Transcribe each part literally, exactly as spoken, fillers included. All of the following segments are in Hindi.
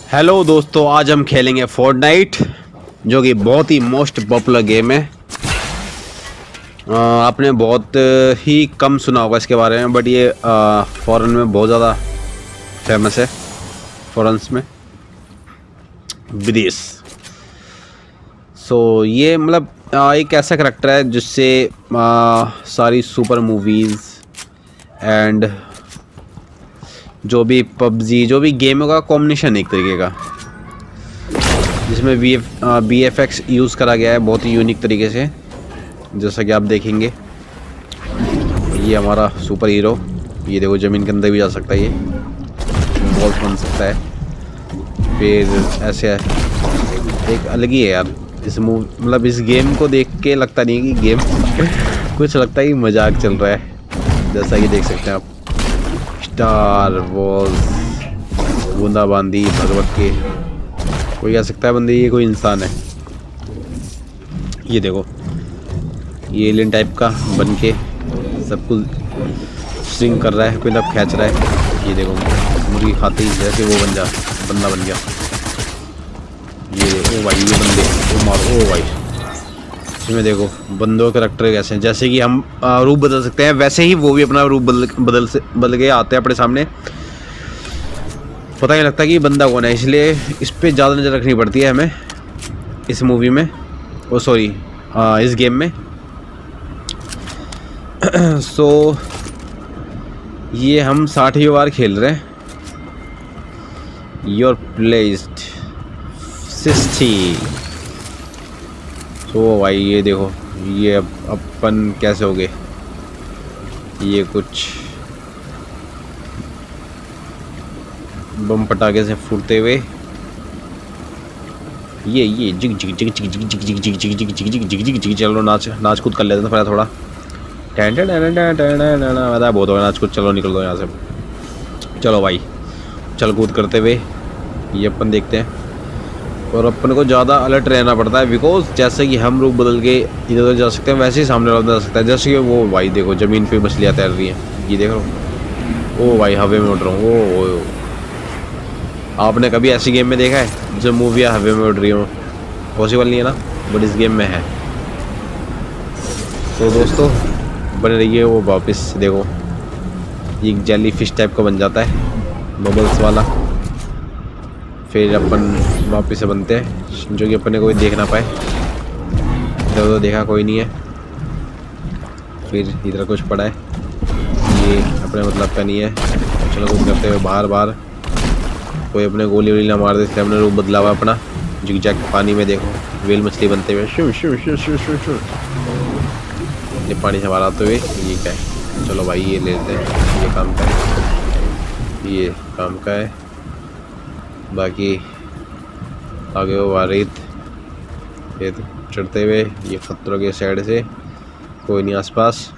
हेलो दोस्तों, आज हम खेलेंगे फोर्टनाइट जो कि बहुत ही मोस्ट पॉपुलर गेम है। आ, आपने बहुत ही कम सुना होगा इसके बारे में, बट ये फॉरेन में बहुत ज़्यादा फेमस है। फॉरेन्स में, विदेश। सो ये मतलब आ, एक ऐसा करैक्टर है जिससे आ, सारी सुपर मूवीज़ एंड जो भी पबजी जो भी गेम होगा कॉम्बिनेशन एक तरीके का, जिसमें B F B F X use करा गया है बहुत ही यूनिक तरीके से, जैसा कि आप देखेंगे। ये हमारा सुपर हीरो, ये देखो ज़मीन के अंदर भी जा सकता है, ये बॉल्स बन सकता है। फिर ऐसे है, एक अलग ही है यार इस मूव, मतलब इस गेम को देख के लगता नहीं है कि गेम कुछ लगता है कि मजाक चल रहा है, जैसा कि देख सकते हैं आप। स्टार वॉर्स, बूंदाबांदी, भगवत के, कोई कह सकता है बंदे ये कोई इंसान है। ये देखो, ये एलियन टाइप का बन के सब कुछ स्विंग कर रहा है, कोई तब खींच रहा है। ये देखो मुर्गी खाते ही जैसे वो बन जा बंदा बन गया। ये ओ भाई, ये बंदे ओ मारो, ओ भाई। इसमें देखो बंदों के करैक्टर कैसे हैं, जैसे कि हम रूप बदल सकते हैं वैसे ही वो भी अपना रूप बदल बदल से बदल के आते हैं अपने सामने। पता नहीं लगता कि ये बंदा कौन है, इसलिए इस पर ज़्यादा नज़र रखनी पड़ती है हमें इस मूवी में, ओ सॉरी इस गेम में। सो ये हम साठवीं बार खेल रहे हैं। You're placed sixty. तो भाई ये देखो, ये अब अपन कैसे हो गए, ये कुछ बम पटाखे से फूटते हुए, ये ये जिग जिग जिग जिग जिग जिग जिग जिग जिग जिग जिग जिग जिग जिग जिग। चलो नाच नाच कूद कर लेते हैं थोड़ा। टैन टैन टैन टैन टैन टैन, बता बहुत हो गया नाच कूद, चलो निकल दो यहाँ से। चलो भाई चल कूद करते हुए ये अपन देखते हैं, और अपन को ज़्यादा अलर्ट रहना पड़ता है, बिकॉज जैसे कि हम रूप बदल के इधर उधर जा सकते हैं वैसे ही सामने वाला जा सकता है। जैसे कि वो भाई देखो ज़मीन पे मछलियाँ तैर रही हैं, ये देख लो। ओ भाई हवे में उड़ रहा हूँ। ओ आपने कभी ऐसी गेम में देखा है जो मूवियाँ हवे में उड़ रही हो? पॉसिबल नहीं है ना, बट इस गेम में है। तो दोस्तों बने रहिए। वो वापस देखो ये जेली फिश टाइप का बन जाता है, बबल्स वाला। फिर अपन वापस से बनते हैं, जो कि अपने कोई देख ना पाए। इधर उधर देखा कोई नहीं है, फिर इधर कुछ पड़ा है, ये अपने मतलब का नहीं है। चलो कुछ करते हुए बाहर बाहर, कोई अपने गोली वोली ना मार दे, इसलिए हमने रूप बदला हुआ अपना। जिग जैक पानी में देखो वेल मछली बनते हुए, शू शू शू शू शू शू, ये पानी से बाहर आते हुए। ये क्या है? चलो भाई ये ले लेते हैं, ये काम का है, ये काम का है। बाकी आगे वो रेत रेत चढ़ते हुए, ये खतरों के साइड से कोई नहीं आसपास,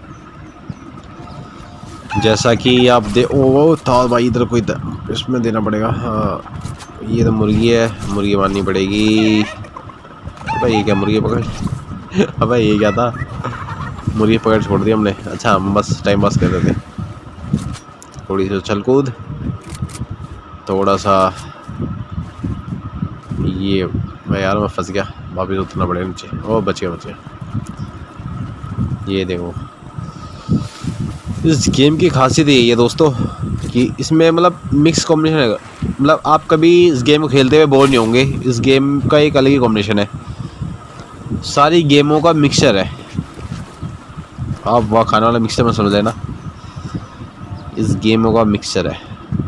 जैसा कि आप दे। ओ वो था भाई इधर कोई था, इसमें देना पड़ेगा। हाँ ये तो मुर्गी है, मुर्गी मारनी पड़ेगी। भाई ये क्या मुर्गी पकड़ अब ये क्या था, मुर्गी पकड़ छोड़ दी हमने। अच्छा हम बस टाइम पास कर रहे थे, थोड़ी सी उछल कूद, थोड़ा सा ये। मैं यार मैं फंस गया, वापस उतरना पड़ेगा नीचे। ओ बच गया बच गया। ये देखो इस गेम की खासियत यही है दोस्तों कि इसमें मतलब मिक्स कॉम्बिनेशन है, मतलब आप कभी इस गेम को खेलते हुए बोर नहीं होंगे। इस गेम का एक अलग ही कॉम्बिनेशन है, सारी गेमों का मिक्सचर है। आप वहाँ खाने वाला मिक्सचर में समझ लेना, इस गेमों का मिक्सचर है।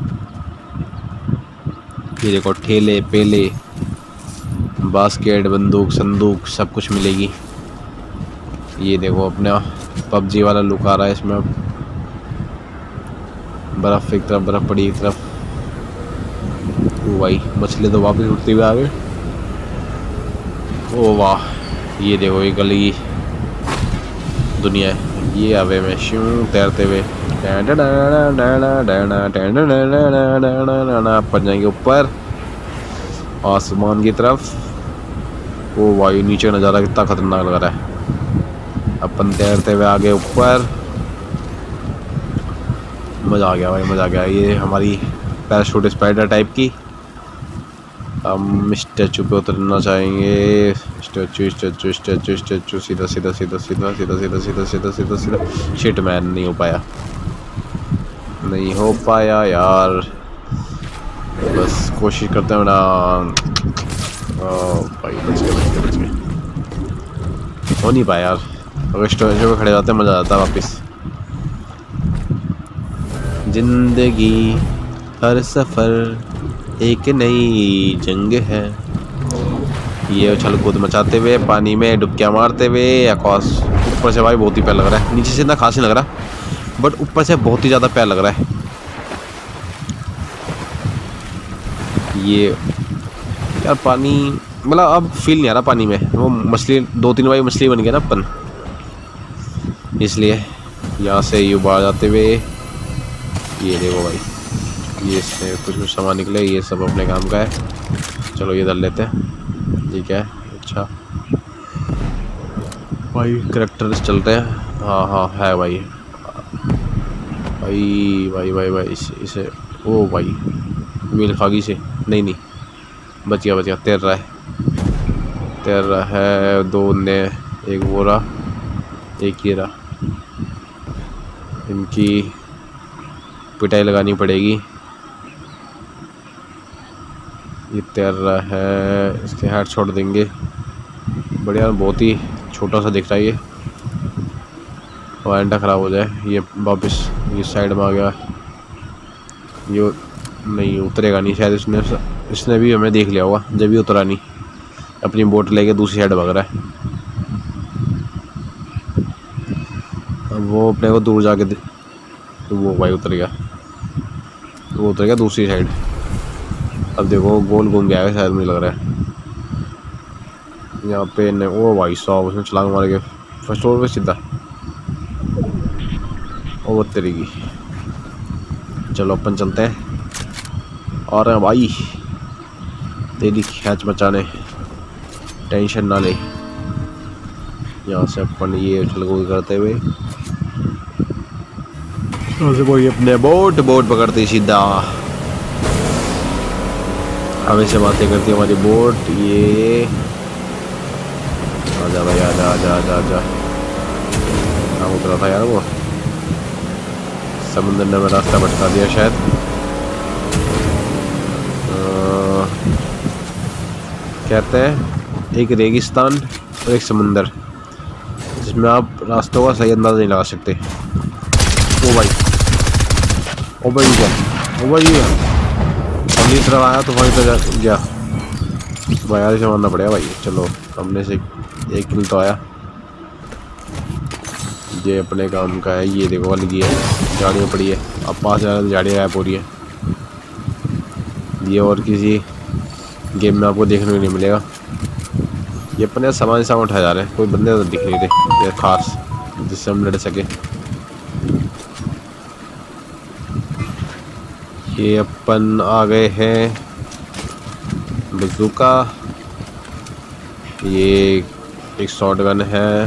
ये देखो ठेले पेले, बास्केट, बंदूक, संदूक, सब कुछ मिलेगी। ये देखो अपना पबजी वाला लुक आ रहा है इसमें। बर्फ़ एक तरफ, बर्फ़ पड़ी एक तरफ। ओ भाई मछली तो वापस उठते हुए आ गए। ओ वाह, ये देखो ये गली दुनिया है, ये हवे में शू तैरते हुए अपन जाएंगे ऊपर आसमान की तरफ। ओ भाई नीचे नज़ारा कितना खतरनाक लग रहा है। अपन तैरते हुए आगे ऊपर, मज़ा आ गया भाई, मज़ा आ गया। ये हमारी पैराशूट स्पाइडर टाइप की हम स्टैचू पे उतरना चाहेंगे। स्टैचू स्टैचू स्टैचू स्टैचू सीधा सीधा सीधा सीधा सीधा सीधा सीधा सीधा सीधा सीधा। शिट मैन, नहीं हो पाया, नहीं हो पाया यार। बस कोशिश करते हैं ना। भाई बच गए बच गए बच गए। हो नहीं पाया यार। अगर स्टैचू पे खड़े जाते मज़ा आता वापस। जिंदगी हर सफ़र एक नई जंग है। ये उछल कूद मचाते हुए पानी में डुबकियाँ मारते हुए आकाश। ऊपर से भाई बहुत ही प्यार लग रहा है, नीचे से इतना खास नहीं लग रहा, बट ऊपर से बहुत ही ज़्यादा प्यार लग रहा है। ये यार पानी मतलब अब फील नहीं आ रहा पानी में। वो मछली दो तीन बार मछली बन गया ना अपन, इसलिए यहाँ से ये बाहर जाते हुए ये देखो भाई, ये इससे कुछ कुछ सामान निकले। ये सब अपने काम का है। चलो ये धर लेते हैं। ठीक है, अच्छा भाई करेक्टर चलते हैं। हाँ हाँ है भाई भाई भाई भाई भाई इसे, इसे ओ भाई मील खागी से नहीं नहीं बच गया बच गया। तैर रहा है तैर रहा है। दो ने एक बोरा एक ये रहा। इनकी पिटाई लगानी पड़ेगी। ये तैर रहा है, इसके हाथ छोड़ देंगे। बढ़िया, बहुत ही छोटा सा दिख रहा है ये, और अंडा ख़राब हो जाए। ये वापस ये साइड में आ गया। ये नहीं उतरेगा नहीं शायद। इसने इसने भी हमें देख लिया होगा जब भी उतरा नहीं। अपनी बोट लेके दूसरी साइड भाग रहा है। अब वो अपने को दूर जाके तो वो भाई उतर गया, वो उतर गया दूसरी साइड। अब देखो गोल घूम गया है शायद, मुझे लग रहा है यहाँ पे न। ओ भाई साहब, उसने छलांग मार के फर्स्ट फ्लोर पे सीधा। ओ वो तरीकी। चलो अपन चलते हैं। और भाई तेरी खैच मचाने, टेंशन ना ले। यहाँ से अपन ये उछल कूद करते हुए वही अपने बोट बोट पकड़ते सीधा। हमेशा बातें करती है हमारी बोट। ये आजा भाई आजा आजा आजा आजा। कहाँ उतरा था यार वो? समुद्र ने मेरा रास्ता भटका दिया शायद। आ, कहते हैं एक रेगिस्तान और एक समुंदर, जिसमें आप रास्तों का सही अंदाज़ा नहीं लगा सकते। ओ भाई ओ भाई क्या ओ भाई हम इस तरह आया तो वहीं तक गया भाई। यार से मारना पड़ेगा भाई। चलो हमने से एक किल तो आया। ये अपने काम का है। ये देखो लगी है, झाड़ियाँ पड़ी है। अब पास जा झाड़ियाँ गायब हो रही है। ये और किसी गेम में आपको देखने को नहीं मिलेगा। ये अपने सामान सामान उठाए जा रहे हैं, कोई बंदे तो दिख नहीं थे ये खास जिससे हम लड़ सके। ये अपन आ गए हैं बंदूका। ये एक शॉट गन है।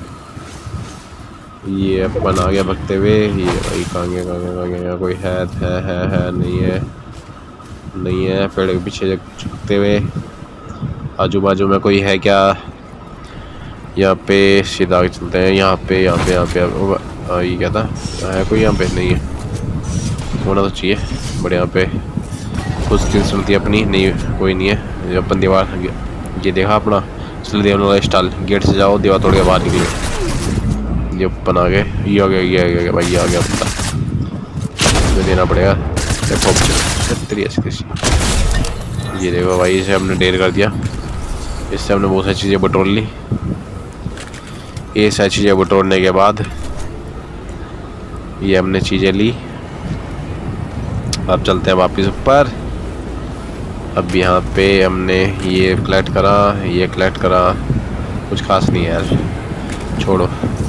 ये अपन आ गया भगते हुए। ये भाई कहाँ गया कहाँ गया कहाँ गया? कोई है है है है नहीं है नहीं है। पेड़ के पीछे झुकते हुए आजू बाजू में कोई है क्या? यहाँ पे सीधा आगे चलते हैं। यहाँ पे यहाँ पे यहाँ पे आ, ये क्या था? है कोई यहाँ पे? नहीं है, होना तो चाहिए। बट यहाँ पे कुछ दिन सुनती है अपनी नहीं, कोई नहीं है। जो अपन दीवार ये देखा अपना इसलिए देवने वाला स्टाइल, गेट से जाओ दीवार तोड़ के बाहर निकले। ये अपन आ गए। ये आ गया ये आ गया भाई, ये आ गया पता इसमें देना पड़ेगा। ये देखो भाई, इसे हमने ढेर कर दिया। इससे हमने बहुत सारी चीज़ें बटोर ली। ये सारी चीज़ें बटोरने के बाद ये हमने चीज़ें ली। अब चलते हैं वापस ऊपर। अब यहाँ पे हमने ये कलेक्ट करा, ये कलेक्ट करा। कुछ खास नहीं है यार, छोड़ो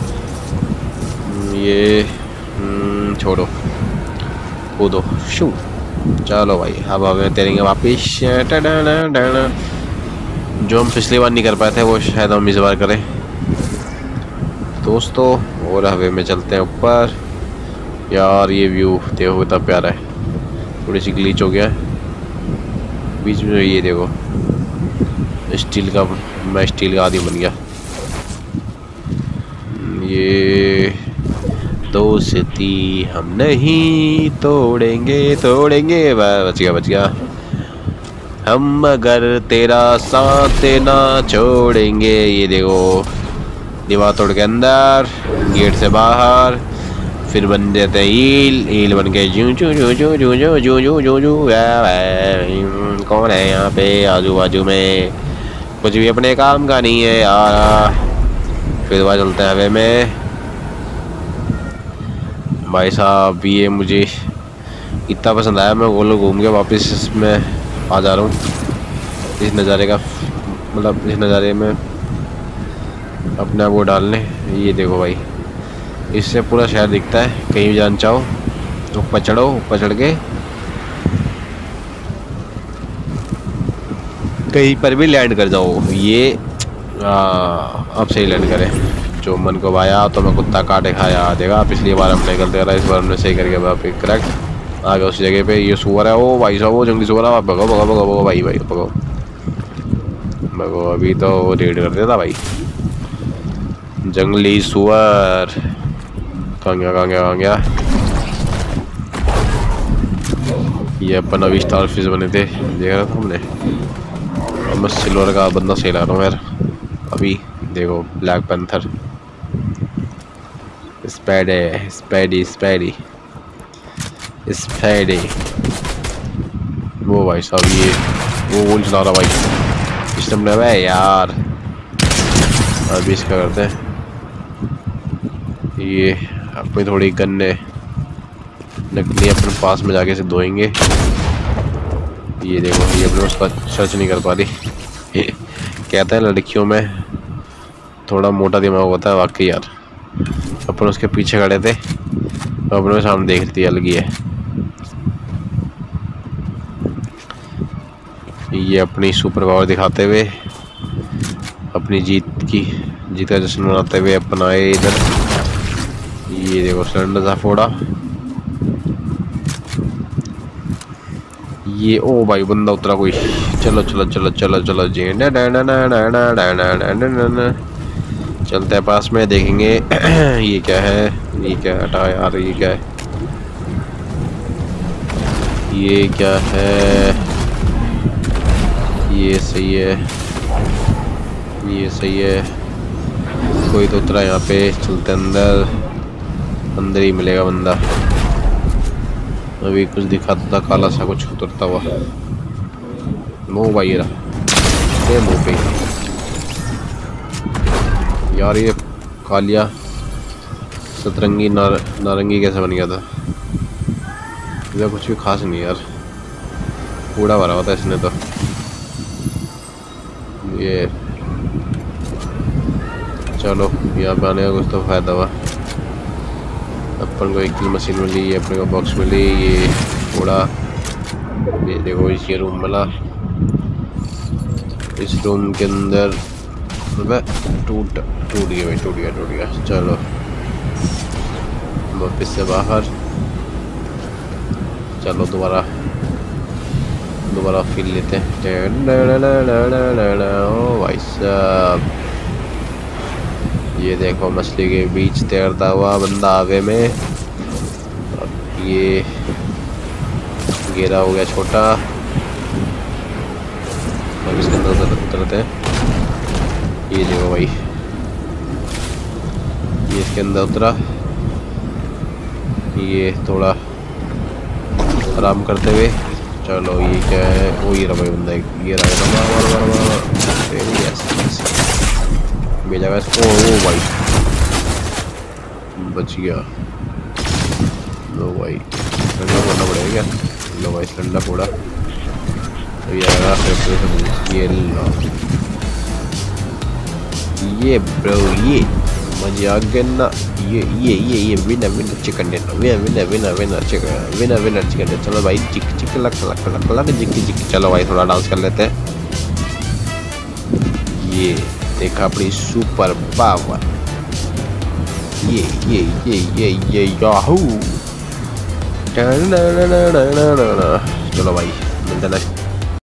ये छोड़ो कूदो शू। चलो भाई अब हमें तैरेंगे वापिस। जो हम पिछली बार नहीं कर पाए थे वो शायद हम इस बार करें दोस्तों। और हवे में चलते हैं ऊपर। यार ये व्यू देखो कितना प्यारा है। थोड़ी सी ग्लीच हो गया है बीच में ये देखो स्टील का, मैं स्टील का आदमी बन गया। ये दोस्ती हम नहीं तोड़ेंगे तोड़ेंगे, बच गया बच गया। हम अगर तेरा साथ ना छोड़ेंगे। ये देखो दीवार तोड़ के अंदर, गेट से बाहर, फिर बन जाते हैं ईल, ईल बन के जू जू जू जू जू जू जू जू जू जू। कौन है यहाँ पे आजू बाजू में? कुछ भी अपने काम का नहीं है यार। फिर वहाँ चलते हैं हवे में। भाई साहब ये मुझे इतना पसंद आया, मैं गोल घूम के वापस इसमें आ जा रहा हूँ। इस नज़ारे का मतलब इस नज़ारे में अपने आप को डालने। ये देखो भाई, इससे पूरा शहर दिखता है। कहीं भी जान चाहो ऊपर चढ़ो, ऊपर चढ़ के कहीं पर भी लैंड कर जाओ। ये आ, अब सही लैंड करें जो मन को भाया। तो मैं कुत्ता काटे खाया देगा। पिछली बार हमने गलती करा, इस बार हमने सही करके वापस करेक्ट आ गया उस जगह पे। ये सुअर है, ओ भाई साहब वो जंगली सुअर है। भगो भगो भगो भगो भाई भाई भगो भगो। अभी तो रेड कर देता भाई जंगली सुअर। कहाँ गया कहाँ गया कहाँ गया? ये अपन अभी स्टार फिश बने थे, देख रहा था हमने। अब मैं सिल्वर का बंदा सही ला रहा हूँ यार। अभी देखो ब्लैक पैंथर, स्पैडे स्पैडी स्पैडी स्पैडी। वो भाई साहब ये वो गोल चला रहा भाई सिस्टम ने भाई यार। अभी इसका करते हैं ये अपनी थोड़ी गन्ने नकली अपने पास में जाके से धोएंगे। ये देखो ये अपने उसका सर्च नहीं कर पा रही। कहते हैं लड़कियों में थोड़ा मोटा दिमाग होता है वाकई यार। अपन उसके पीछे खड़े थे तो अपने सामने देख रही अलग ही है। ये अपनी सुपर पावर दिखाते हुए अपनी जीत की जीत का जश्न मनाते हुए अपन आए इधर। ये देखो सिलेंडर सा फोड़ा। ये ओ भाई बंदा उतरा कोई। चलो चलो चलो चलो चलो जी चलते हैं पास में देखेंगे। ये क्या है? ये क्या हटा यार? ये क्या है? ये क्या है? ये सही है, ये सही है। कोई तो उतरा यहाँ पे। चलते अंदर, अंदर ही मिलेगा बंदा। अभी कुछ दिखाता था काला सा कुछ उतरता हुआ। मुँह भाई रहा ये मुँह पे यार। ये कालिया सतरंगी नार, नारंगी कैसे बन गया था? इधर कुछ भी खास नहीं यार, कूड़ा भरा हुआ था इसने तो। ये चलो यहाँ पे आने का कुछ तो फायदा हुआ। अपन को एक किल मशीन मिली, ये अपने को बॉक्स मिली। ये कूड़ा, ये देखो ये रूम मिला। इस रूम के अंदर टूट टूट गया भाई, टूट गया टूट गया। चलो वापस से बाहर चलो, दोबारा दोबारा फील लेते हैं। ओ भाई साहब ये देखो मछली के बीच तैरता हुआ बंदा आगे में। अब ये घेरा हो गया छोटा। अब इसके अंदर उतरते हैं। ये देखो भाई ये इसके अंदर उतरा। ये थोड़ा आराम करते हुए चलो। ये क्या है? वो ये रहा भाई बंदा, ये रहा भेजा गया इसको। ओ भाई बच गया। लो भाई सिलेंडर फोड़ना पड़ेगा क्या? लो भाई सिलेंडर फोड़ा तो ये आएगा। ये लो ये ब्रो ये मजा आ गया ना। ये ये ये ये winner winner chicken dinner, winner winner winner winner chicken winner winner chicken dinner. चलो भाई चिक चिक लक लक लक लक जिक्की जिक्की। चलो भाई थोड़ा डांस कर लेते हैं। ये देखा अपनी सुपर पावर। ये ये ये ये ये याहू। चलो भाई मिलते हैं।